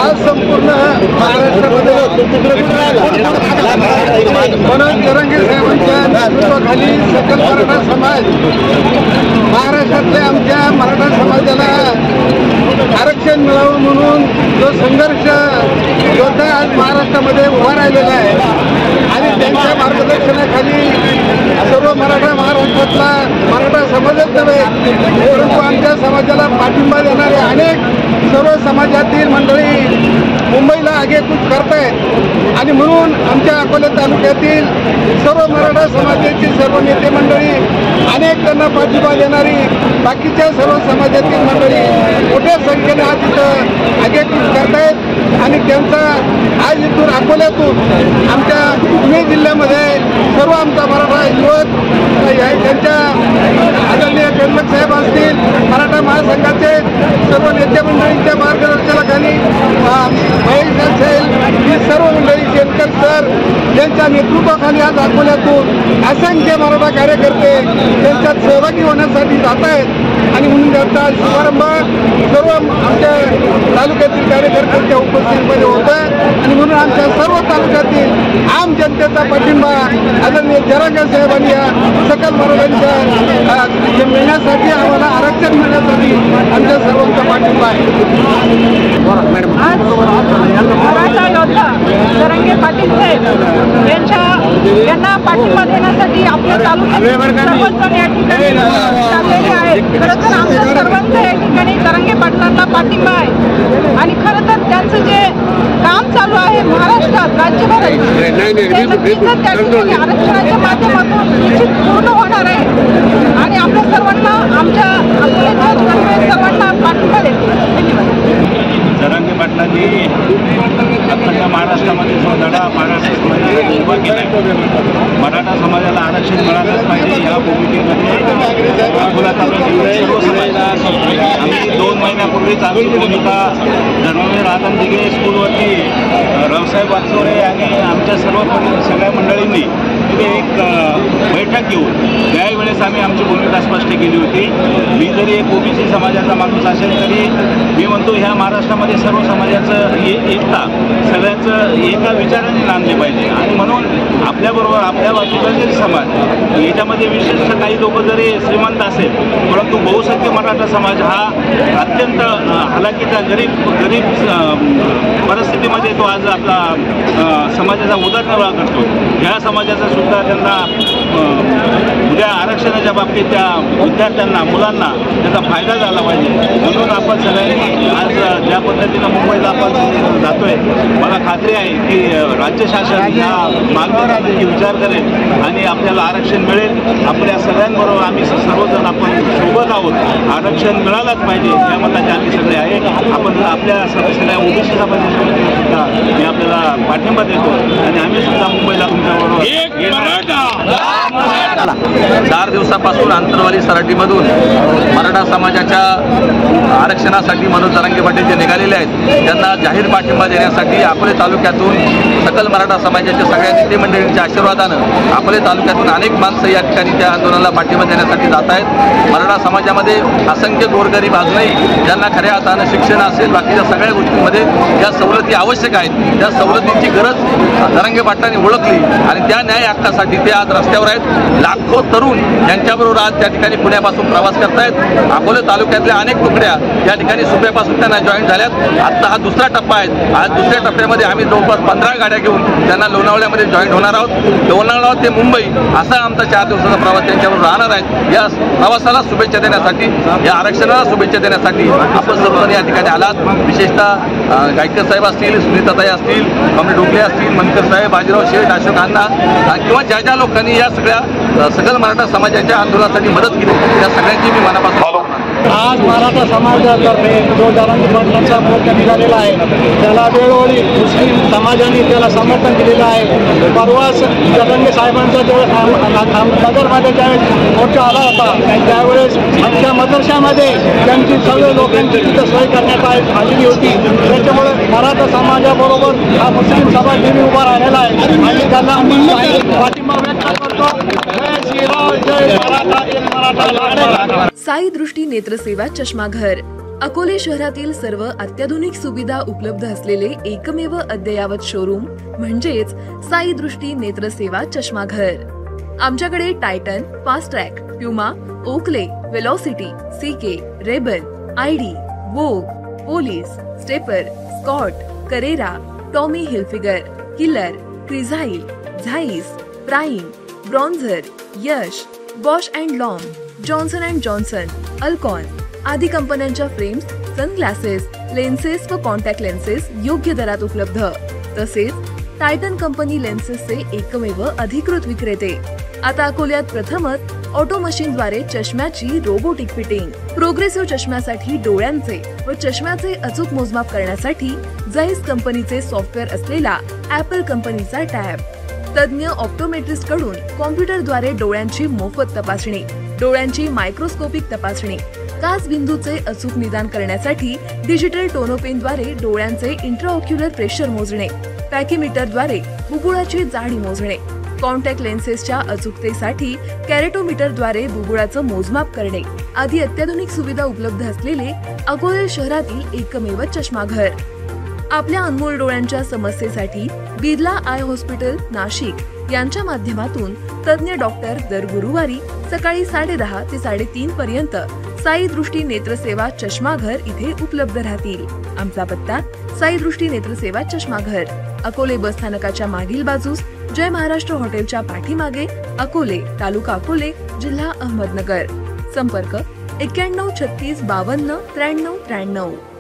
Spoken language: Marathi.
आज संपूर्ण महाराष्ट्रामध्ये मनोज जरांगे साहेबांच्या नेतृत्वाखाली सकल मराठा समाज महाराष्ट्रातल्या आमच्या मराठा समाजाला आरक्षण मिळावं म्हणून जो संघर्ष योद्धा आज महाराष्ट्रामध्ये उभा राहिलेला आहे आणि त्यांच्या मार्गदर्शनाखाली सर्व मराठा महाराष्ट्रातला मराठा समाजच नव्हे परंतु आमच्या समाजाला पाठिंबा देणारे अनेक सर्व समाजातील मंडळी मुंबईला आगेकूच करतायत आणि म्हणून आमच्या अकोला तालुक्यातील सर्व मराठा समाजातील सर्व नेते मंडळी अनेक त्यांना पाठिंबा देणारी बाकीच्या सर्व समाजातील मंडळी मोठ्या संख्येने आज इथं आगेकूच करतायत आणि त्यांचा आज इथून अकोल्यातून आमच्या पुणे जिल्ह्यामध्ये सर्व आमचा मराठा युवक त्यांच्या आदरणीय कर्मक साहेब असतील मराठा महासंघाचे सर्व नेते मंडळींच्या मार्गदर्शनाखाली महेश असेल ही सर्व मंडळी शेतकर सर यांच्या नेतृत्वाखाली आज अकोल्यातून असंख्य मराठा कार्यकर्ते त्यांच्यात सहभागी होण्यासाठी जात आहेत आणि म्हणून त्यांचा शुभारंभ सर्व आमच्या तालुक्यातील कार्यकर्त्यांच्या उपस्थितीमध्ये होता आणि म्हणून आमच्या सर्व तालुक्यातील आम जनतेचा पाठिंबा आदरणीय जरांगे साहेबांनी या सकल मराठ्यांच्या मिळण्यासाठी आम्हाला आरक्षण मिळण्यासाठी आमच्या सर्वांचा पाठिंबा आहे। आज मराठा योद्धा जरांगे पाटील साहेब यांना पाठिंबा देण्यासाठी आपल्या तालुक्यात सर्वजण या ठिकाणी जमलेले आहेत। खरं तर आमच्या सर्वांचा या ठिकाणी जरांगे पाटलांना पाठिंबा आहे आणि खरं तर त्यांचं जे काम चालू आहे महाराष्ट्रात राज्यभरात ते नक्कीच त्या ठिकाणी आरक्षणाच्या माध्यमातून निश्चित पूर्ण होणार आहे आणि आपल्या सर्वांना आमच्या अकोल्याच्या सर्वांना पाठिंबा देतो। जरांगे पाटलांनी अख्ख्या महाराष्ट्रामध्ये जो लढा महाराष्ट्र समाजाला उभा केला मराठा समाजाला आरक्षण मिळालंच पाहिजे या भूमिकेमध्ये अकोला तालुक्यातील सर्व समाज आम्ही 2 महिन्यापूर्वीच आमची भूमिका धर्मवीर आनंद दिघे स्कूलवरती रावसाहेब वागचौरे आणि आमच्या सर्व सगळ्या मंडळींनी तिथे एक बैठक घेऊन त्यावेळेस आम्ही आमची भूमिका स्पष्ट केली होती। मी जरी एक ओबीसी समाजाचा माणूस असेल तरी मी म्हणतो ह्या महाराष्ट्रामध्ये सर्व समाजाचं एकता सगळ्यांचं एका विचाराने नांदले पाहिजे आणि म्हणून आपल्याबरोबर आपल्या बाजूचा जरी समाज याच्यामध्ये विशेषतः काही लोक जरी श्रीमंत असेल परंतु बहुसंख्य मराठा समाज हा अत्यंत हलाखीचा गरीब परिस्थितीमध्ये तो आज आपला समाजाचा उदरनिर्वाह करतो। ह्या समाजाचा सुद्धा त्यांना उद्या आरक्षणाच्या बाबतीत त्या विद्यार्थ्यांना मुलांना त्याचा फायदा झाला पाहिजे म्हणून आपण सगळ्यांनी आज ज्या पद्धतीनं मुंबईला आपण जातोय मला खात्री आहे की राज्य शासन या मागणीचा विचार करेल आणि आपल्याला आरक्षण मिळेल। आपल्या सगळ्यांबरोबर आम्ही सर्वजण आपण सोबत आहोत आरक्षण मिळालंच पाहिजे या मताचे आम्ही सगळे आहे। आपण आपल्या सगळ्या ओबीसी समाजासोबत सुद्धा मी आपल्याला पाठिंबा देतो आणि आम्ही सुद्धा मुंबईला तुमच्याबरोबर 4 दिवसापासून आंतरवाली सराटीमधून मराठा समाजाच्या आरक्षणासाठी मनोज जरांगे पाटील जे निघालेले आहेत त्यांना जाहीर पाठिंबा देण्यासाठी अकोले तालुक्यातून सकल मराठा समाजाच्या सगळ्या नेते मंडळींच्या आशीर्वादानं अकोले तालुक्यातून अनेक माणसं या ठिकाणी त्या आंदोलनाला पाठिंबा देण्यासाठी जात आहेत। मराठा समाजामध्ये असंख्य गोरगरीब अजूनही ज्यांना खऱ्या अर्थानं शिक्षण असेल बाकीच्या सगळ्या गोष्टींमध्ये ज्या सवलती आवश्यक आहेत त्या सवलतींची गरज जरांगे पाटलांनी ओळखली आणि त्या न्याय हक्कासाठी ते आज रस्त्यावर आहेत। लाखो तरुण यांच्याबरोबर आज त्या ठिकाणी पुण्यापासून प्रवास करतायत। अकोले तालुक्यातल्या अनेक तुकड्या या ठिकाणी सुप्यापासून त्यांना जॉईन झाल्यात। आता हा दुसरा टप्पा आहे। आज दुसऱ्या टप्प्यामध्ये आम्ही जवळपास 15 गाड्या घेऊन त्यांना लोणावळ्यामध्ये जॉईन होणार आहोत। लोणावळा ते मुंबई असा आमचा 4 दिवसाचा प्रवास त्यांच्याबरोबर राहणार आहे। या प्रवासाला शुभेच्छा देण्यासाठी या आरक्षणाला शुभेच्छा देण्यासाठी आपण सर्वजण या ठिकाणी आलात। विशेषतः गायकर साहेब असतील सुनीताताई असतील कमरे डोकले असतील मनकर साहेब बाजीराव शेठ अशोक अण्णा किंवा ज्या लोकांनी या सगळ्या सकल मराठा समाजाच्या आंदोलनासाठी मदत केली त्या सगळ्यांची मी मनापासून आज मराठा समाजातर्फे जो जरांगे पाटलांचा मोर्चा निघालेला आहे त्याला वेळोवेळी मुस्लिम समाजाने त्याला समर्थन दिलेलं आहे। परवाच जरांगे साहेबांचा ज्यावेळेस नगरमध्ये ज्यावेळेस मोर्चा आला होता त्यावेळेस आमच्या मदरशामध्ये त्यांची सर्व लोकांची तिथं सोय करण्यात आलेली होती। त्याच्यामुळे मराठा समाजाबरोबर हा मुस्लिम समाज नेहमी उभा राहिलेला आहे आणि त्यांना पाठिंबा व्यक्त करतो। जय श्रीराम जय मराठा एक मराठा। साई दृष्टी नेत्र सेवा चष्मा घर अकोले शहरातील सर्व अत्याधुनिक सुविधा उपलब्ध असलेले एकमेव अद्ययावत शोरूम म्हणजेच साई दृष्टी नेत्रसेवा चष्माघर. आमच्याकडे Titan, fast track, Puma, Oakley, Velocity, CK, Rayban, ID, Vogue, Police, Stepper, Scott, Carrera, Tommy Hilfiger, Killer, Crizal, Zeiss, Prime, Bronzer, Yash, Bausch and Lomb, Johnson and Johnson, Alcon आदी कंपन्यांच्या फ्रेम्स, सनग्लासेस, लेन्सेस व कॉन्टॅक्ट लेन्सेस योग्य दरात उपलब्ध. तसेच टायटन कंपनी लेन्सेसचे एकमेव अधिकृत विक्रेते. आता अकोल्यात प्रथमच ऑटो मशीनद्वारे चष्म्याची रोबोटिक फिटिंग. प्रोग्रेसिव्ह चष्म्यासाठी डोळ्यांचे व चष्म्याचे अचूक मोजमाप करण्यासाठी जाईस कंपनीचे सॉफ्टवेअर असलेला ॲपल कंपनीचा टॅब. तज्ञ ऑप्टोमेट्रिस्ट कडून कॉम्प्युटरद्वारे डोळ्यांची मोफत तपासणी, डोळ्यांची मायक्रोस्कोपिक तपासणी, काच बिंदूचे अचूक निदान करण्यासाठी डिजिटल टोनोपेनद्वारे डोळ्यांचे इंट्राऑक्युलर प्रेशर मोजणे, पॅकीमीटरद्वारे बुबुळाची जाडी मोजणे, कॉन्टॅक्ट लेन्सेसच्या अचूकतेसाठी कॅरेटोमीटरद्वारे बुबुळाचं मोजमाप करणे आदी अत्याधुनिक सुविधा उपलब्ध असलेले अकोले शहरातील एकमेव चष्माघर. आपल्या अनमोल डोळ्यांच्या समस्येसाठी बिर्ला आय हॉस्पिटल नाशिक यांच्या माध्यमातून तज्ञ डॉक्टर दर गुरुवारी सकाळी 10:30 ते 3:30 पर्यंत साई दृष्टी नेत्रसेवा चष्माघर इथे उपलब्ध राहतील. आमचा पत्ता साई दृष्टी नेत्रसेवा चष्माघर, अकोले बस स्थानकाच्या मागील बाजूस, जय महाराष्ट्र हॉटेलच्या पाठीमागे, अकोले, तालुका अकोले, जिल्हा अहमदनगर. संपर्क 91 36 52 93 93.